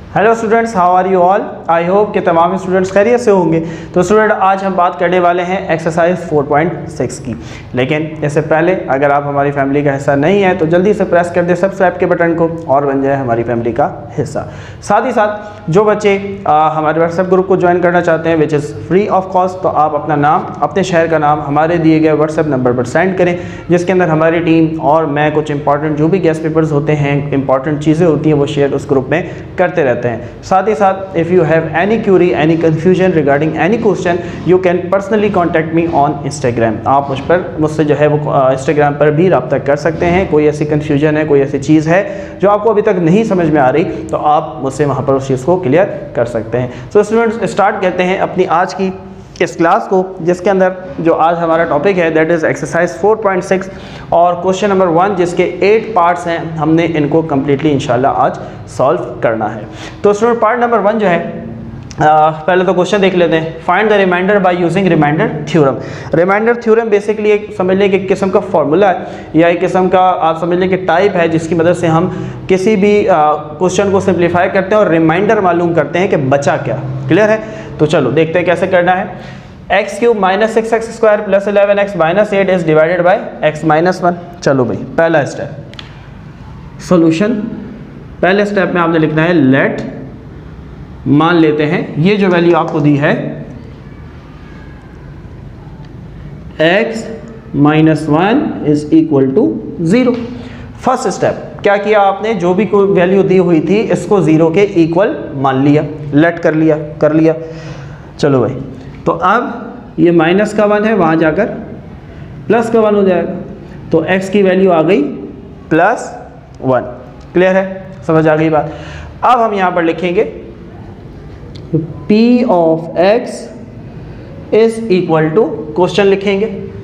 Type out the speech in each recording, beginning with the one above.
Hello students, how are you all. I hope कि तमाम students खैरियत से होंगे। तो स्टूडेंट, आज हम बात करने वाले हैं एक्सरसाइज 4.6 की। लेकिन इससे पहले अगर आप हमारी फैमिली का हिस्सा नहीं है तो जल्दी से प्रेस कर दे सब्सक्राइब के बटन को और बन जाए हमारी फैमिली का हिस्सा। साथ ही साथ जो बच्चे हमारे व्हाट्सएप ग्रुप को ज्वाइन करना चाहते हैं which is free of cost, तो आप अपना नाम, अपने शहर का नाम हमारे दिए गए व्हाट्सएप नंबर पर सेंड करें, जिसके अंदर हमारी टीम और मैं कुछ इंपॉर्टेंट जो भी गेस्ट पेपर्स होते हैं, इंपॉर्टेंट चीज़ें होती हैं, वो शेयर उस ग्रुप में करते रहते हैं। साथ ही साथ if you have any query, any confusion regarding any question, you can personally contact me on Instagram. आप मुझसे जो है वो इंस्टाग्राम पर भी रब्ता कर सकते हैं। कोई ऐसी कन्फ्यूजन है, कोई ऐसी चीज़ है जो आपको अभी तक नहीं समझ में आ रही, तो आप मुझसे वहाँ पर उस चीज़ को क्लियर कर सकते हैं। सो स्टूडेंट्स, स्टार्ट करते हैं अपनी आज की इस क्लास को, जिसके अंदर जो आज हमारा टॉपिक है दैट इज़ एक्सरसाइज 4.6 और क्वेश्चन नंबर 1, जिसके 8 पार्ट्स हैं। हमने इनको कम्प्लीटली इंशाल्लाह आज सॉल्व करना है। तो स्टूडेंट, पार्ट नंबर 1 जो है, पहले तो क्वेश्चन देख लेते हैं। Find the remainder by using remainder theorem. Remainder theorem basically एक समझ लें कि एक किस्म का फॉर्मूला है या एक किस्म का आप समझ लें कि टाइप है, जिसकी मदद से हम किसी भी क्वेश्चन को सिंप्लीफाई करते हैं और रिमाइंडर मालूम करते हैं कि बचा क्या। क्लियर है? तो चलो देखते हैं कैसे करना है। X cube minus 6x square plus 11x minus 8 is divided by x minus 1। चलो भाई, पहला स्टेप सोल्यूशन। पहले स्टेप में आपने लिखना है लेट, मान लेते हैं ये जो वैल्यू आपको दी है x minus 1 is equal to 0। First step क्या किया आपने, जो भी कोई वैल्यू दी हुई थी इसको 0 के इक्वल मान लिया, लेट कर लिया। चलो भाई, तो अब ये माइनस का 1 है, वहाँ जाकर प्लस का 1 हो जाएगा, तो x की वैल्यू आ गई प्लस 1। क्लियर है? समझ आ गई बात। अब हम यहाँ पर लिखेंगे p of x is equal to, question लिखेंगे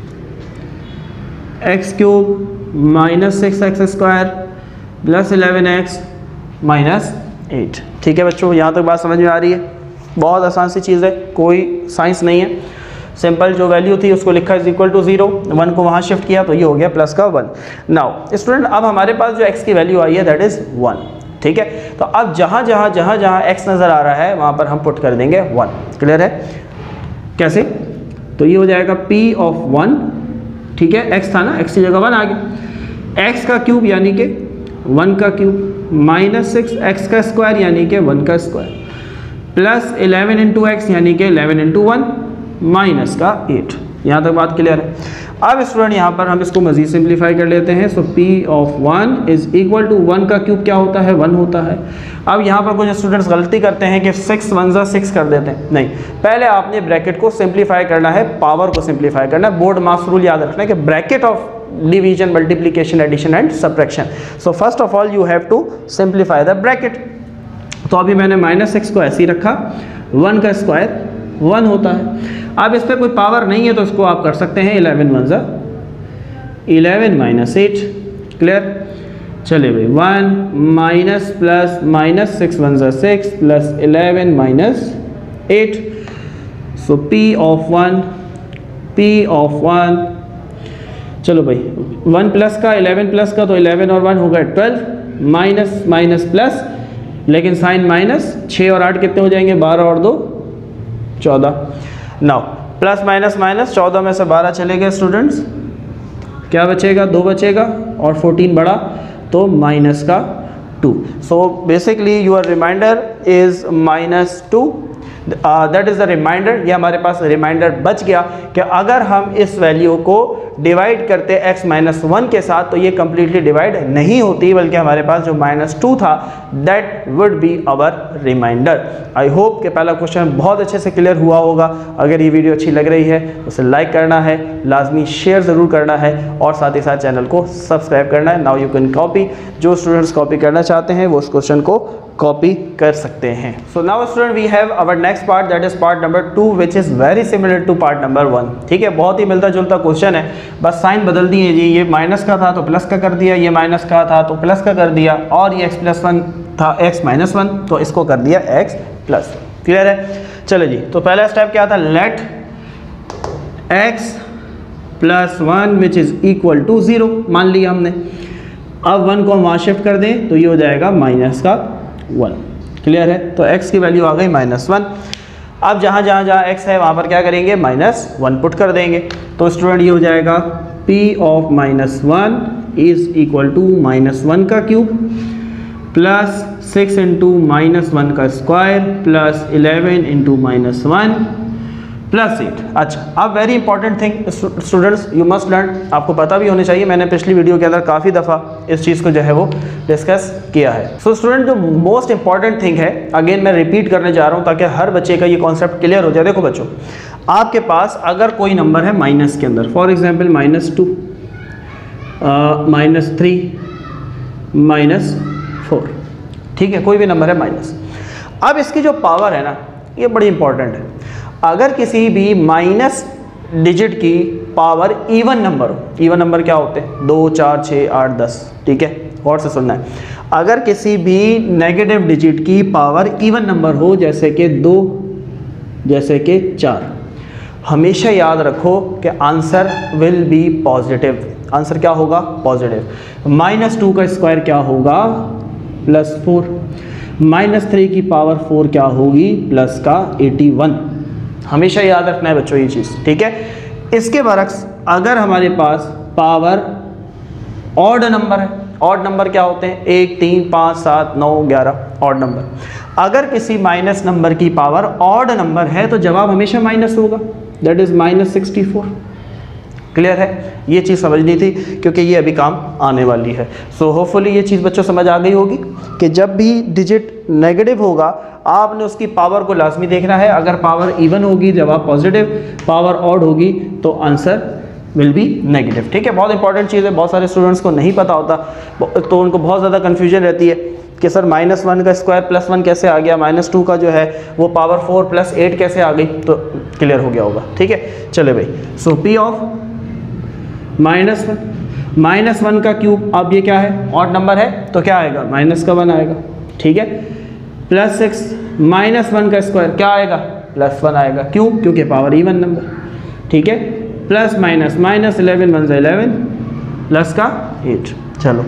x cube minus 6x square plus 11x minus 8। ठीक है बच्चों, यहाँ तक बात समझ में आ रही है? बहुत आसान सी चीज़ है, कोई साइंस नहीं है। सिंपल जो वैल्यू थी उसको लिखा इज इक्वल टू 0, 1 को वहाँ शिफ्ट किया तो ये हो गया प्लस का 1। नाउ स्टूडेंट, अब हमारे पास जो x की वैल्यू आई है दैट इज़ 1। ठीक है, तो अब जहाँ x नज़र आ रहा है वहाँ पर हम पुट कर देंगे 1। क्लियर है? कैसे? तो ये हो जाएगा p ऑफ 1। ठीक है, x था ना, x की जगह 1 आ गया। x का क्यूब यानी कि 1 का क्यूब माइनस 6x का स्क्वायर यानी कि 1 का स्क्वायर प्लस 11 इंटू एक्स यानी कि 11 इंटू 1 माइनस का 8। यहाँ तक बात क्लियर है? अब स्टूडेंट यहाँ पर हम इसको मज़ीद सिंप्लीफाई कर लेते हैं। So p of 1 is equal to 1 का क्यूब क्या होता है, 1 होता है। अब यहाँ पर कुछ स्टूडेंट्स गलती करते हैं कि 6 1 6 कर देते हैं। नहीं, पहले आपने ब्रैकेट को सिंप्लीफाई करना है, पावर को सिंप्लीफाई करना है। बोर्ड मास रूल याद रखना है कि bracket of division, multiplication, addition and subtraction. So first of all you have to simplify the bracket. तो अभी मैंने माइनस 6 को ऐसे ही रखा, 1 का स्क्वायर 1 होता है। अब इस पर कोई पावर नहीं है तो इसको आप कर सकते हैं 11 1 जा 11 माइनस 8। क्लियर? चले भाई, 1 माइनस प्लस माइनस 6 1 जा 6 plus 11 minus 8। So p of 1, चलो भाई 1 प्लस का 11 प्लस का, तो 11 और 1 हो गए 12 माइनस माइनस प्लस, लेकिन साइन माइनस, 6 और 8 कितने हो जाएंगे, 12 और 2 14। नाउ प्लस माइनस माइनस, 14 में से 12 चले गए स्टूडेंट्स, क्या बचेगा, 2 बचेगा और 14 बढ़ा तो माइनस का 2। So basically your remainder is minus 2। That is the remainder. ये हमारे पास रिमाइंडर बच गया कि अगर हम इस वैल्यू को डिवाइड करते x माइनस 1 के साथ तो ये कम्प्लीटली डिवाइड नहीं होती, बल्कि हमारे पास जो माइनस 2 था that would be our remainder. I hope कि पहला क्वेश्चन बहुत अच्छे से क्लियर हुआ होगा। अगर ये वीडियो अच्छी लग रही है तो उसे लाइक करना है, लाजमी शेयर ज़रूर करना है और साथ ही साथ चैनल को सब्सक्राइब करना है। नाउ यू कैन कॉपी, जो स्टूडेंट्स कॉपी करना चाहते हैं वो उस क्वेश्चन को कॉपी कर सकते हैं। So now student, we have our next part that is part number 2 which is very similar to part number 1। ठीक है, बहुत ही मिलता जुलता क्वेश्चन है, बस साइन बदल दिए जी। ये माइनस का था तो प्लस का कर दिया, ये माइनस का था तो प्लस का कर दिया, और ये x प्लस 1 था x माइनस 1 तो इसको कर दिया x प्लस 1। क्लियर है? चलो जी, तो पहला स्टेप क्या था, let x plus 1 which is equal to 0 मान लिया हमने। अब 1 को हम वहाँ शिफ्ट कर दें तो ये हो जाएगा माइनस का 1। क्लियर है? तो x की वैल्यू आ गई -1। अब जहाँ x है वहाँ पर क्या करेंगे, -1 पुट कर देंगे। तो स्टूडेंट ये हो जाएगा p of -1 is equal to -1 का क्यूब प्लस 6 इंटू -1 का स्क्वायर प्लस 11 इंटू -1 प्लस 8। अच्छा, अब very important thing students you must learn, आपको पता भी होनी चाहिए, मैंने पिछली वीडियो के अंदर काफ़ी दफ़ा इस चीज़ को जो है वो डिस्कस किया है। सो स्टूडेंट, जो मोस्ट इंपॉर्टेंट थिंग है, अगेन मैं रिपीट करने जा रहा हूँ ताकि हर बच्चे का ये कॉन्सेप्ट क्लियर हो जाए। देखो बच्चों, आपके पास अगर कोई नंबर है माइनस के अंदर, फॉर एग्जाम्पल -2, -3, -4, ठीक है, कोई भी नंबर है माइनस। अब इसकी जो पावर है ना, ये बड़ी इंपॉर्टेंट है। अगर किसी भी माइनस डिजिट की पावर इवन नंबर हो, इवन नंबर क्या होते हैं, 2, 4, 6, 8, 10, ठीक है, गौर से सुनना है। अगर किसी भी नेगेटिव डिजिट की पावर इवन नंबर हो, जैसे कि 2, जैसे कि 4, हमेशा याद रखो कि answer will be positive. Answer क्या होगा, पॉजिटिव। -2 का स्क्वायर क्या होगा, +4। -3 की पावर 4 क्या होगी, प्लस का 81। हमेशा याद रखना है बच्चों ये चीज़, ठीक है। इसके बरक्स अगर हमारे पास पावर ऑड नंबर है, ऑड नंबर क्या होते हैं, 1, 3, 5, 7, 9, 11, ऑड नंबर। अगर किसी माइनस नंबर की पावर ऑड नंबर है तो जवाब हमेशा माइनस होगा, दैट इज -64। क्लियर है? ये चीज़ समझनी थी क्योंकि ये अभी काम आने वाली है। सो होपफुली ये चीज़ बच्चों समझ आ गई होगी कि जब भी डिजिट नेगेटिव होगा आपने उसकी पावर को लाजमी देखना है। अगर पावर इवन होगी जवाब पॉजिटिव, पावर ऑड होगी तो आंसर विल बी नेगेटिव। ठीक है, बहुत इंपॉर्टेंट चीज़ है, बहुत सारे स्टूडेंट्स को नहीं पता होता तो उनको बहुत ज़्यादा कन्फ्यूजन रहती है कि सर -1 का स्क्वायर +1 कैसे आ गया, -2 का जो है वो पावर 4 + 8 कैसे आ गई। तो क्लियर हो गया होगा। ठीक है, चले भाई। सो P ऑफ -1 का क्यूब, अब ये क्या है, ऑड नंबर है तो क्या आएगा, -1 आएगा। ठीक है, +6 -1 का स्क्वायर क्या आएगा, +1 आएगा। क्यों? क्योंकि पावर इवन नंबर। ठीक है, प्लस माइनस, -11 1 11 प्लस का 8। चलो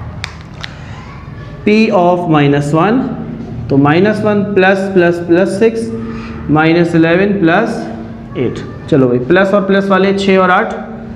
P ऑफ -1 तो -1 प्लस 6 -11 प्लस 8। चलो भाई, प्लस और प्लस वाले 6 और 8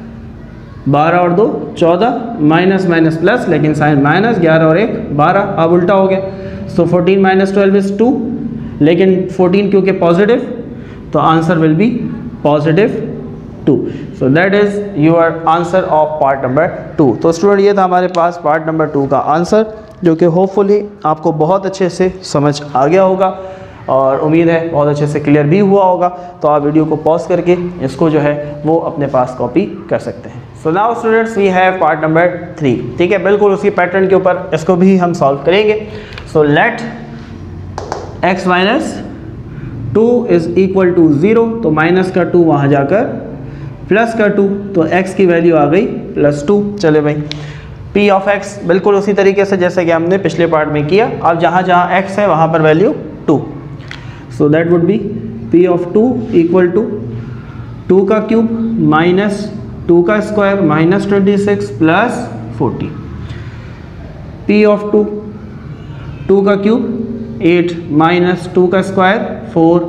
12 और 2 14, माइनस माइनस प्लस, लेकिन साइन माइनस, 11 और 1 12। अब उल्टा हो गया, सो 14 - 12 इज 2, लेकिन 14 क्योंकि पॉजिटिव तो answer will be positive 2। So that is your answer of part number 2। तो स्टूडेंट ये था हमारे पास पार्ट नंबर 2 का आंसर, जो कि होपफुली आपको बहुत अच्छे से समझ आ गया होगा और उम्मीद है बहुत अच्छे से क्लियर भी हुआ होगा। तो आप वीडियो को पॉज करके इसको जो है वो अपने पास कॉपी कर सकते हैं। So now students we have part number 3। ठीक है, बिल्कुल उसी पैटर्न के ऊपर इसको भी हम सॉल्व करेंगे। So let x - 2 is equal to 0, तो माइनस का 2 वहाँ जाकर प्लस का 2, तो x की वैल्यू आ गई +2। चले भाई, P ऑफ x बिल्कुल उसी तरीके से जैसे कि हमने पिछले पार्ट में किया। अब जहाँ जहाँ x है वहाँ पर value 2, so that would be P of 2 equal to 2 का क्यूब -2 का स्क्वायर -26 प्लस 40। P ऑफ 2 का क्यूब 8 -2 का स्क्वायर 4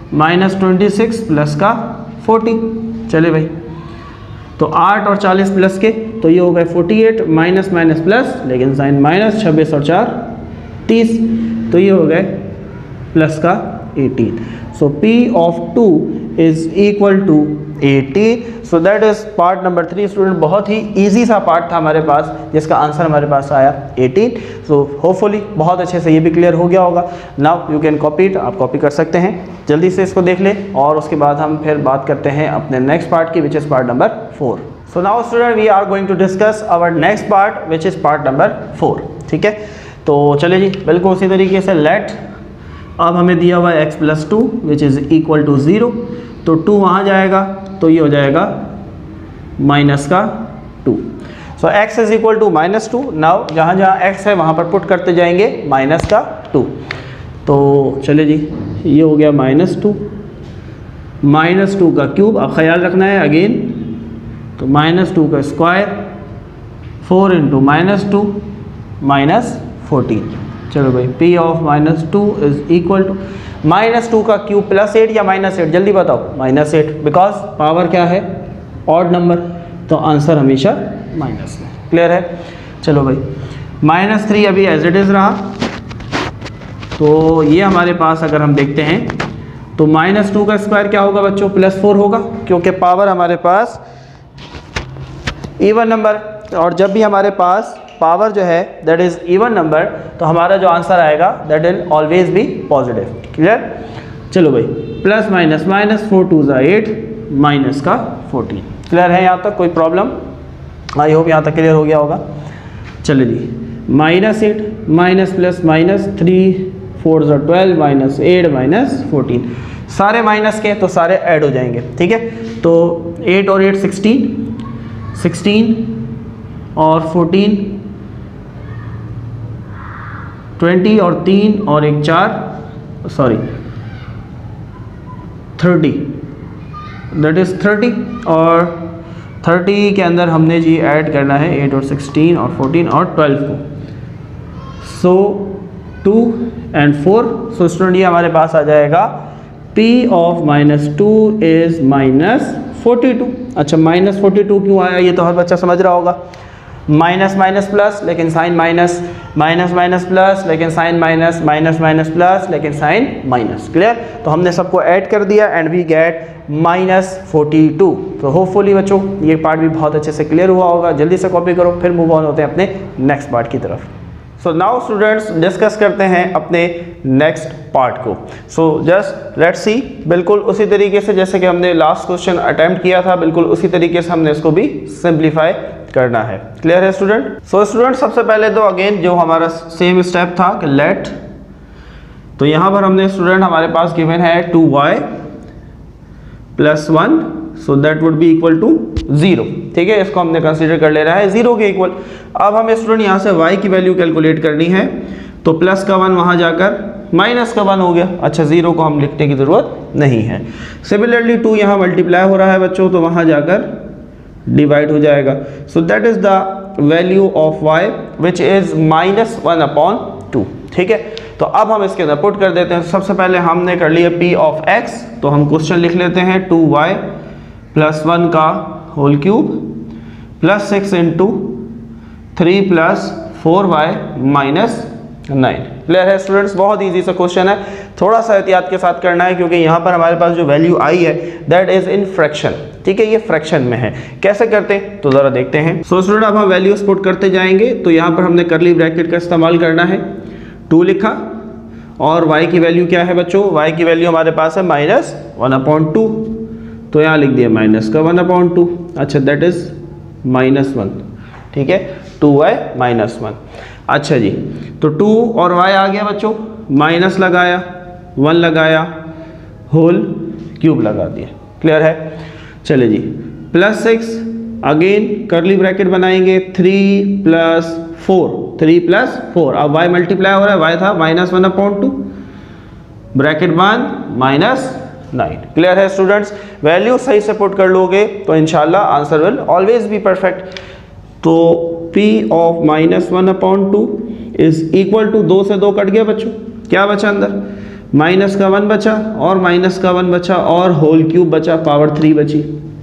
-26 प्लस का 40। चले भाई, तो 8 और 40 प्लस के तो ये हो गए 48, माइनस माइनस प्लस, लेकिन साइन माइनस, 26 और 4 30, तो ये हो गए प्लस का 18। So P of 2 is equal to 80। So that is part number 3। Student बहुत ही इजी सा पार्ट था हमारे पास, जिसका आंसर हमारे पास आया 18। सो होपफुली बहुत अच्छे से ये भी क्लियर हो गया होगा। Now you can copy it, आप कॉपी कर सकते हैं। जल्दी से इसको देख लें और उसके बाद हम फिर बात करते हैं अपने नेक्स्ट पार्ट की, which is part number 4। So now student we are going to discuss our next part which is part number 4। ठीक है, तो चलिए जी, बिल्कुल उसी तरीके से लेट, अब हमें दिया हुआ है x + 2 which is equal to 0, तो 2 वहाँ जाएगा तो ये हो जाएगा माइनस का 2। So x is equal to -2। Now जहाँ जहाँ x है वहाँ पर पुट करते जाएंगे माइनस का 2। तो चले जी, ये हो गया -2, -2 का क्यूब, अब ख्याल रखना है अगेन, तो -2 का स्क्वायर 4 × -2 -14। चलो भाई P of -2 is equal to -2 का क्यूब +8 या -8, जल्दी बताओ। -8, बिकॉज पावर क्या है, ऑड नंबर, तो आंसर हमेशा माइनस में। क्लियर है? चलो भाई -3 अभी एज इट इज़ रहा, तो ये हमारे पास अगर हम देखते हैं तो -2 का स्क्वायर क्या होगा बच्चों, +4 होगा, क्योंकि पावर हमारे पास इवन नंबर, और जब भी हमारे पास पावर जो है दैट इज़ इवन नंबर, तो हमारा जो आंसर आएगा that will always be positive. Clear? चलो भाई प्लस माइनस माइनस 4 2 8 माइनस का 14। क्लियर है यहाँ तक? कोई प्रॉब्लम? आई होप यहाँ तक क्लियर हो गया होगा। चलिए जी, -8 माइनस प्लस माइनस 3 4 12 -8 -14, सारे माइनस के तो सारे ऐड हो जाएंगे। ठीक है, तो 8 और 8 16 और 14 20 और 3 और 1 4 सॉरी 30, दैट इज़ 30, और 30 के अंदर हमने जी ऐड करना है 8 और 16 और 14 और 12 को, सो 2 and 4, सो स्टूडेंट ये हमारे पास आ जाएगा P ऑफ -2 इज़ -42। अच्छा -42 क्यों आया ये तो हर बच्चा समझ रहा होगा। माइनस माइनस प्लस लेकिन sign minus, minus minus plus लेकिन sign minus, minus minus plus लेकिन साइन माइनस। क्लियर? तो हमने सबको ऐड कर दिया एंड वी गेट -42। तो होपफुली बच्चों ये पार्ट भी बहुत अच्छे से क्लियर हुआ होगा। जल्दी से कॉपी करो, फिर मूव ऑन होते हैं अपने नेक्स्ट पार्ट की तरफ। सो नाउ स्टूडेंट्स डिस्कस करते हैं अपने नेक्स्ट पार्ट को। सो जस्ट लेट्स सी, बिल्कुल उसी तरीके से जैसे कि हमने लास्ट क्वेश्चन अटेम्प्ट किया था, बिल्कुल उसी तरीके से हमने इसको भी सिंप्लीफाई करना है। क्लियर है स्टूडेंट? सो स्टूडेंट सबसे पहले तो अगेन जो हमारा सेम स्टेप था कि लेट, तो यहाँ पर हमने स्टूडेंट हमारे पास गिवन है 2y + 1, so that would be equal to 0। ठीक है, इसको हमने कंसीडर कर ले रहा है 0 के इक्वल। अब हमें स्टूडेंट यहाँ से y की वैल्यू कैलकुलेट करनी है, तो प्लस का 1 वहाँ जाकर माइनस का 1 हो गया। अच्छा 0 को हम लिखने की ज़रूरत नहीं है। सिमिलरली 2 यहाँ मल्टीप्लाई हो रहा है बच्चों, तो वहाँ जाकर डिवाइड हो जाएगा। So that is the value of y which is -1/2। ठीक है, तो अब हम इसके अंदर पुट कर देते हैं। सबसे पहले हमने कर लिया P ऑफ x, तो हम क्वेश्चन लिख लेते हैं 2y + 1 का होल क्यूब + 6 × 3 + 4y - 9। क्लियर है स्टूडेंट्स? बहुत इजी सा क्वेश्चन है, थोड़ा सा एहतियात के साथ करना है क्योंकि यहाँ पर हमारे पास जो वैल्यू आई है दैट इज इन फ्रैक्शन। ठीक है, ये फ्रैक्शन में है। कैसे करते हैं तो ज़रा देखते हैं। सो स्टूडेंट अब हम वैल्यूज पुट करते जाएंगे, तो यहाँ पर हमने करली ब्रैकेट का इस्तेमाल करना है। 2 लिखा और y की वैल्यू क्या है बच्चों, y की वैल्यू हमारे पास है -1/2, तो यहाँ लिख दिया माइनस का 1/2। अच्छा दैट इज -1। ठीक है, 2y -1। अच्छा जी, तो 2 और y आ गया बच्चों, माइनस लगाया, 1 लगाया, होल क्यूब लगा दिया। क्लियर है? चले जी, +6 अगेन करली ब्रैकेट बनाएंगे, 3 + 4, 3 + 4। अब y मल्टीप्लाई हो रहा है, y था -1/2, ब्रैकेट बंद, -9। क्लियर है स्टूडेंट्स? वैल्यू सही से पुट कर लोगे तो इंशाल्लाह answer will always be perfect. तो P of -1/2 is equal to, 2 से 2 कट गया बच्चों, क्या बचा अंदर, माइनस का 1 बचा और माइनस का 1 बचा और होल क्यूब बचा, पावर 3 बची,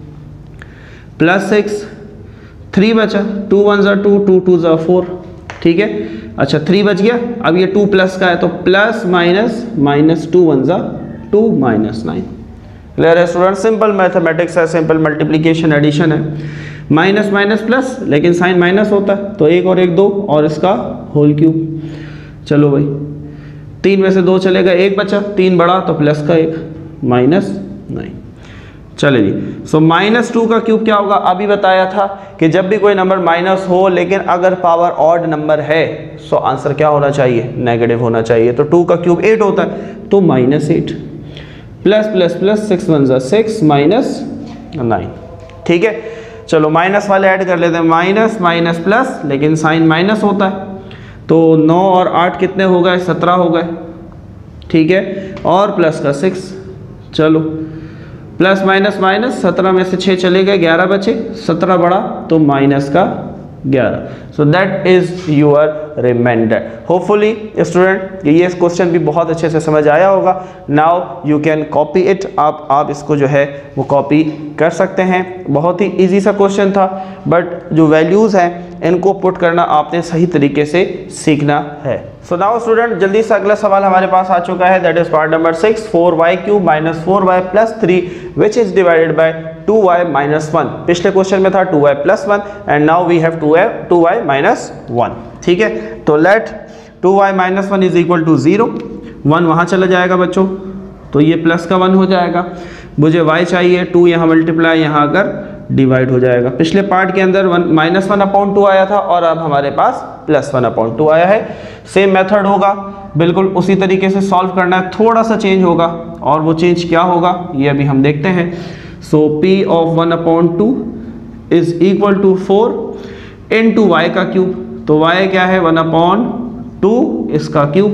+6, 3 बचा, 2 1 = 2, 2 2 = 4। ठीक है, अच्छा 3 बच गया। अब ये 2 प्लस का है तो प्लस माइनस, -2 1 = 2 -9। क्लियर है स्टूडेंट? सिंपल मैथमेटिक्स है, सिंपल मल्टीप्लिकेशन एडिशन है। माइनस माइनस प्लस, लेकिन साइन माइनस होता है, तो 1 और 1 2 और इसका होल क्यूब। चलो भाई 3 में से 2 चलेगा, 1 बचा, 3 बड़ा तो प्लस का 1, -9। चले जी, सो -2 का क्यूब क्या होगा, अभी बताया था कि जब भी कोई नंबर माइनस हो लेकिन अगर पावर ऑड नंबर है सो आंसर क्या होना चाहिए, नेगेटिव होना चाहिए। तो 2 का क्यूब 8 होता है, तो -8, प्लस प्लस प्लस 6 1 = 6, -9। ठीक है, चलो माइनस वाले ऐड कर लेते हैं, माइनस माइनस प्लस, लेकिन साइन माइनस होता है, तो 9 और 8 कितने हो गए, 17 हो गए। ठीक है, और प्लस का 6, चलो प्लस माइनस माइनस, 17 में से 6 चले गए, 11 बचे, 17 बड़ा तो माइनस का 11। So that is your reminder. Hopefully student ये क्वेश्चन भी बहुत अच्छे से समझ आया होगा। Now you can copy it, आप इसको जो है वो कॉपी कर सकते हैं। बहुत ही इजी सा क्वेश्चन था, बट जो वैल्यूज़ हैं इनको पुट करना आपने सही तरीके से सीखना है। सो नाउ स्टूडेंट जल्दी से अगला सवाल हमारे पास आ चुका है, that is part number 6, 4y³ - 4y + 3 which is divided by 2y - 1। पिछले क्वेश्चन में था 2y + 1 and now we have 2y - 1। ठीक है, तो late 2y - 1 is equal to 0, 1 वहाँ चला जाएगा बच्चों, तो ये प्लस का 1 हो जाएगा। मुझे y चाहिए, 2 यहाँ मल्टीप्लाई यहाँ अगर डिवाइड हो जाएगा। पिछले पार्ट के अंदर -1/2 आया था और अब हमारे पास +1/2 आया है। सेम मेथड होगा, बिल्कुल उसी तरीके से सॉल्व करना है, थोड़ा सा चेंज होगा और वो चेंज क्या होगा ये अभी हम देखते हैं। So P of 1/2 is equal to 4 into y का क्यूब, तो y क्या है 1/2 इसका क्यूब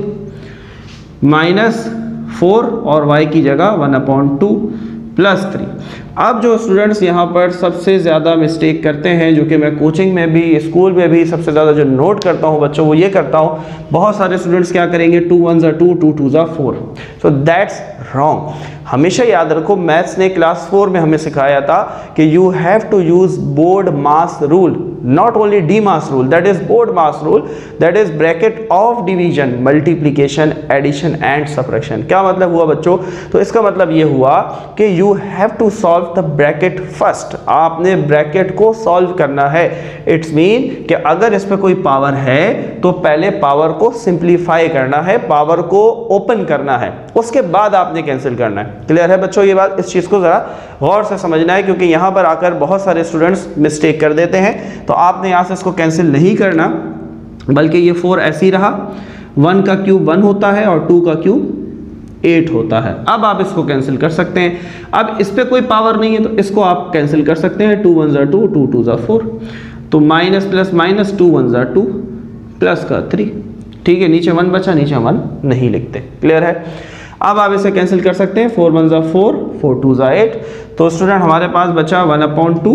-4 और y की जगह 1/2 + 3। अब जो स्टूडेंट्स यहाँ पर सबसे ज़्यादा मिस्टेक करते हैं, जो कि मैं कोचिंग में भी स्कूल में भी सबसे ज़्यादा जो नोट करता हूँ बच्चों, वो ये करता हूँ, बहुत सारे स्टूडेंट्स क्या करेंगे 2 1 2 2 2 4। So that's wrong. हमेशा याद रखो, मैथ्स ने क्लास 4 में हमें सिखाया था कि you have to use BODMAS rule, not only DMAS rule, that is BODMAS rule, that is bracket of division, multiplication, addition and subtraction. क्या मतलब हुआ बच्चों? तो इसका मतलब ये हुआ कि you have to solve the bracket first, आपने ब्रैकेट को सॉल्व करना है। इट्स मीन कि अगर इस पे कोई पावर है तो पहले पावर को सिंप्लीफाई करना है, पावर को ओपन करना है, उसके बाद आपने कैंसिल करना है। क्लियर है बच्चों ये बात? इस चीज को जरा गौर से समझना है, क्योंकि यहां पर आकर बहुत सारे स्टूडेंट्स मिस्टेक कर देते हैं। तो आपने यहां से इसको कैंसिल नहीं करना, बल्कि ये 4 ऐसे ही रहा, 1 का क्यूब 1 होता है और 2 का क्यूब 8 होता है। अब आप इसको कैंसिल कर सकते हैं। अब इस पे कोई पावर नहीं है तो इसको आप कैंसिल कर सकते हैं, 2 1 2 2 2 4, तो माइनस प्लस माइनस 2 1 2 प्लस का 3। ठीक है, नीचे 1 बचा, नीचे 1 नहीं लिखते। क्लियर है? अब आप इसे कैंसिल कर सकते हैं, 4 1 4 4 2 8। तो स्टूडेंट हमारे पास बचा 1/2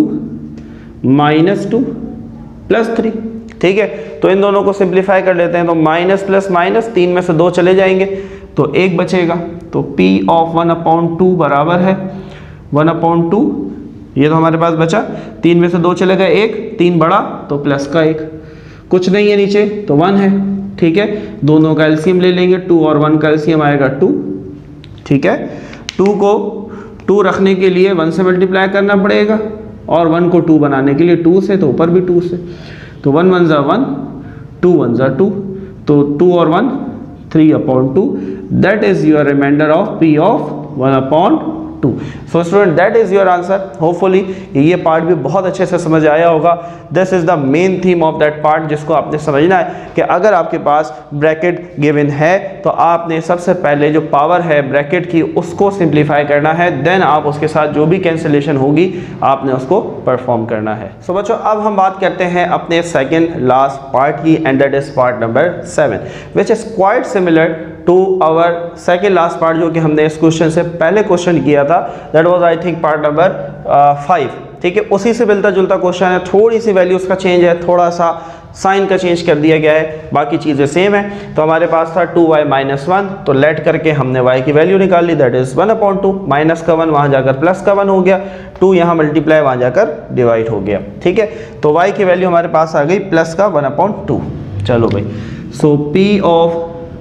-2 + 3। ठीक है, तो इन दोनों को सिंप्लीफाई कर लेते हैं, तो माइनस प्लस माइनस 3 में से 2 चले जाएंगे तो 1 बचेगा। तो P of 1/2 बराबर है 1/2, ये तो हमारे पास बचा, 3 में से 2 चले गए 1, 3 बड़ा तो प्लस का 1, कुछ नहीं है नीचे तो 1 है। ठीक है, दोनों का एलसीएम ले लेंगे, 2 और 1 का एलसीएम आएगा 2। ठीक है, 2 को 2 रखने के लिए 1 से मल्टीप्लाई करना पड़ेगा और 1 को 2 बनाने के लिए 2 से, तो ऊपर भी 2 से, तो 1 1 1 2 1 2, तो 2 और 1 3/2, that is your remainder of P of 1/2। So student that is your answer। Hopefully ये पार्ट भी बहुत अच्छे से समझ आया होगा। This is the main theme of that part, जिसको आपने समझना है कि अगर आपके पास ब्रैकेट गिवन है तो आपने सबसे पहले जो पावर है ब्रैकेट की उसको सिंप्लीफाई करना है, देन आप उसके साथ जो भी कैंसिलेशन होगी आपने उसको परफॉर्म करना है। So बच्चों अब हम बात करते हैं अपने सेकेंड लास्ट पार्ट की, and that is part number 7 which is quite similar to our second last part, जो कि हमने इस क्वेश्चन से पहले क्वेश्चन किया था, that was I think part number 5। ठीक है, उसी से मिलता जुलता क्वेश्चन है, थोड़ी सी वैल्यूज का चेंज है, थोड़ा सा साइन का चेंज कर दिया गया है, बाकी चीज़ें सेम है। तो हमारे पास था 2y - 1, तो लेट करके हमने y की वैल्यू निकाल ली, दैट इज 1/2, माइनस का 1 वहाँ जाकर प्लस का 1 हो गया, 2 यहाँ मल्टीप्लाई वहाँ जाकर डिवाइड हो गया। ठीक है, तो y की वैल्यू हमारे पास आ गई प्लस का 1/2। चलो भाई, so P of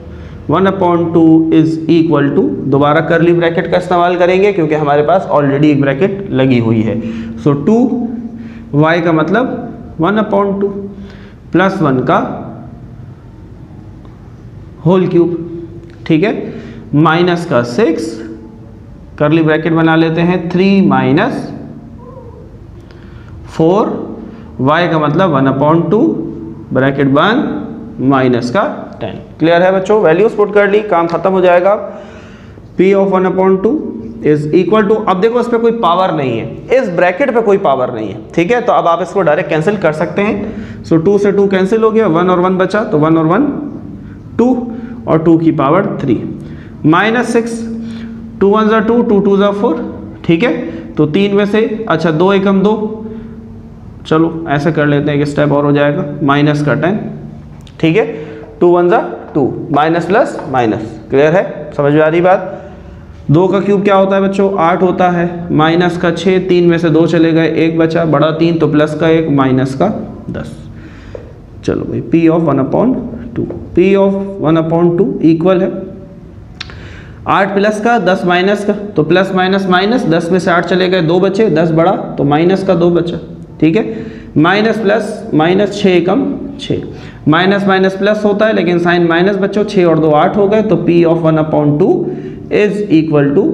1/2 is equal to, दोबारा करली ब्रैकेट का इस्तेमाल करेंगे क्योंकि हमारे पास ऑलरेडी एक ब्रैकेट लगी हुई है। सो 2y का मतलब 1/2 प्लस 1 का होल क्यूब। ठीक है, माइनस का 6, करली ब्रैकेट बना लेते हैं, 3 - 4, y का मतलब 1/2 ब्रैकेट बंद माइनस का 10। क्लियर है बच्चों? वैल्यूज पुट कर ली, काम खत्म हो जाएगा। P of 1/2 is equal to, अब देखो इस पे कोई पावर नहीं है, इस ब्रैकेट पे कोई पावर नहीं है। ठीक है, तो अब आप इसको डायरेक्ट कैंसिल कर सकते हैं। सो 2 से 2 कैंसिल हो गया, 1 और 1 बचा, तो 1 और 1 2 और 2 की पावर 3, -6, 2 1 2 2 2 4। ठीक है, तो 3 में से, अच्छा 2 एकम 2, चलो ऐसे कर लेते हैं, एक स्टेप और हो जाएगा, माइनस का 10, ठीक है, 2 1 जा 2, माइनस प्लस माइनस, क्लियर है, समझ में आ रही बात। 2 का क्यूब क्या होता है बच्चों, 8 होता है, माइनस का 6, 3 में से 2 चले गए, 1 बचा, बड़ा 3 तो प्लस का 1, माइनस का 10। चलो भाई P of 1/2, P of 1/2 equal है 8 प्लस का 10 माइनस का, तो प्लस माइनस माइनस, 10 में से 8 चले गए, 2 बचे, 10 बड़ा तो माइनस का 2 बचा, ठीक है, माइनस प्लस माइनस, 6 कम 6, माइनस माइनस प्लस होता है लेकिन साइन माइनस बच्चों, 6 और 2 8 हो गए, तो P of 1/2 is equal to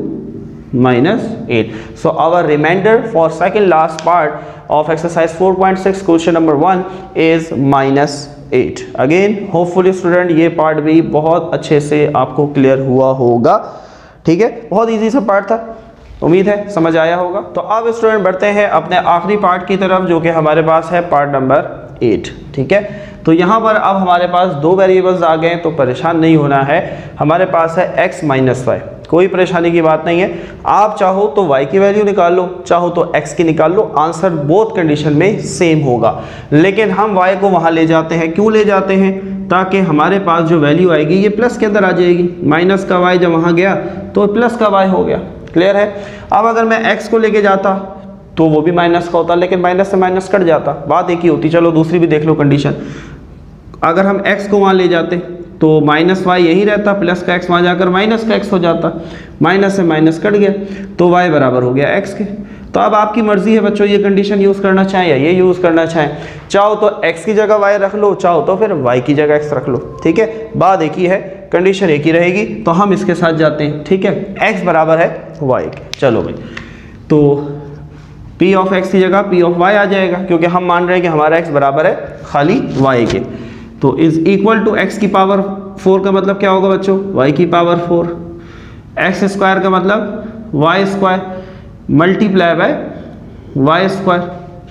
-8. So our remainder for second last part of exercise 4.6 question number 1 is -8. Again hopefully student ये पार्ट भी बहुत अच्छे से आपको क्लियर हुआ होगा, ठीक है, बहुत इजी सा पार्ट था, उम्मीद है समझ आया होगा। तो अब स्टूडेंट बढ़ते हैं अपने आखिरी पार्ट की तरफ जो कि हमारे पास है पार्ट नंबर 8, ठीक है। तो यहाँ पर अब हमारे पास 2 वेरिएबल्स आ गए, तो परेशान नहीं होना है, हमारे पास है x माइनस वाई, कोई परेशानी की बात नहीं है। आप चाहो तो y की वैल्यू निकाल लो, चाहो तो x की निकाल लो, आंसर बोथ कंडीशन में सेम होगा, लेकिन हम y को वहाँ ले जाते हैं, क्यों ले जाते हैं, ताकि हमारे पास जो वैल्यू आएगी ये प्लस के अंदर आ जाएगी, माइनस का y जब वहाँ गया तो प्लस का y हो गया, क्लियर है। अब अगर मैं x को लेके जाता तो वो भी माइनस का होता, लेकिन माइनस से माइनस कट जाता, बात एक ही होती। चलो दूसरी भी देख लो कंडीशन, अगर हम x को वहाँ ले जाते तो माइनस वाई यही रहता, प्लस का x वहाँ जाकर माइनस का x हो जाता, माइनस से माइनस कट गया तो y बराबर हो गया x के। तो अब आपकी मर्जी है बच्चों, ये कंडीशन यूज़ करना चाहें या ये यूज़ करना चाहें, चाहो तो x की जगह y रख लो, चाहो तो फिर y की जगह x रख लो, ठीक है, बात एक ही है, कंडीशन एक ही रहेगी, तो हम इसके साथ जाते हैं, ठीक है, x बराबर है y के। चलो भाई, तो p ऑफ x की जगह p ऑफ y आ जाएगा, क्योंकि हम मान रहे हैं कि हमारा x बराबर है खाली y के। तो इज इक्वल टू x की पावर 4 का मतलब क्या होगा बच्चों, y की पावर 4, x स्क्वायर का मतलब y square multiply by y square,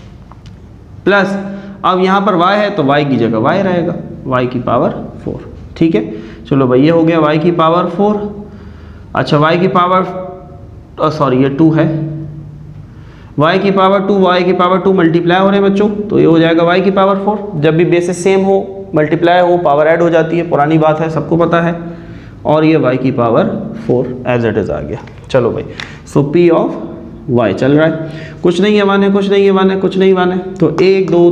plus अब यहाँ पर y है तो y की जगह y रहेगा, y की पावर 4, ठीक है। चलो भाई ये हो गया y की पावर 4, अच्छा y की पावर सॉरी ये 2 है, y की पावर 2, y की पावर 2 मल्टीप्लाई हो रहे हैं बच्चों, तो ये हो जाएगा y की पावर 4। जब भी बेसिस सेम हो, मल्टीप्लाई हो, पावर ऐड हो जाती है, पुरानी बात है, सबको पता है, और ये y की पावर 4 एज इट इज़ आ गया। चलो भाई, सो p ऑफ y चल रहा है, कुछ नहीं है माने, कुछ नहीं है माने, कुछ नहीं माने, तो 1 2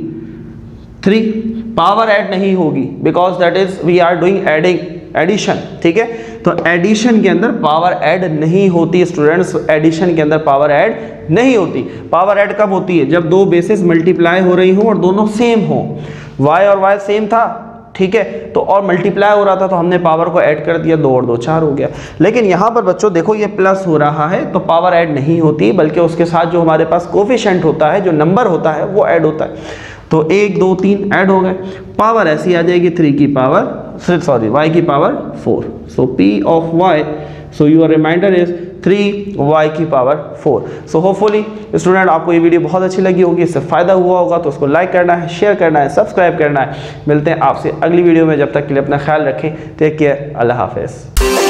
3 पावर ऐड नहीं होगी, because that is we are doing adding, addition, ठीक है। तो एडिशन के अंदर पावर ऐड नहीं होती स्टूडेंट्स, एडिशन के अंदर पावर ऐड नहीं होती। पावर ऐड कब होती है, जब 2 बेसिस मल्टीप्लाई हो रही हो और दोनों सेम हो, y और y सेम था, ठीक है, तो और मल्टीप्लाई हो रहा था तो हमने पावर को ऐड कर दिया, 2 और 2 4 हो गया। लेकिन यहाँ पर बच्चों देखो ये प्लस हो रहा है तो पावर ऐड नहीं होती, बल्कि उसके साथ जो हमारे पास कोफिशिएंट होता है, जो नंबर होता है वो ऐड होता है। तो 1 2 3 ऐड हो गए, पावर ऐसी आ जाएगी 3 की पावर सॉरी y की power 4। So p of y, so your reminder is 3y की पावर 4। सो होपफुली स्टूडेंट आपको ये वीडियो बहुत अच्छी लगी होगी, इससे फ़ायदा हुआ होगा, तो उसको लाइक करना है, शेयर करना है, सब्सक्राइब करना है। मिलते हैं आपसे अगली वीडियो में, जब तक के लिए अपना ख्याल रखें, टेक केयर, अल्लाह हाफिज़।